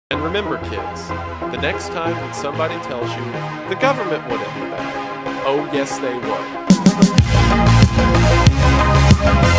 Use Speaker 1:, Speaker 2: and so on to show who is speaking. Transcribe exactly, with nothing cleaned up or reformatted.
Speaker 1: And remember, kids, the next time that somebody tells you the government wouldn't do that, oh yes they would.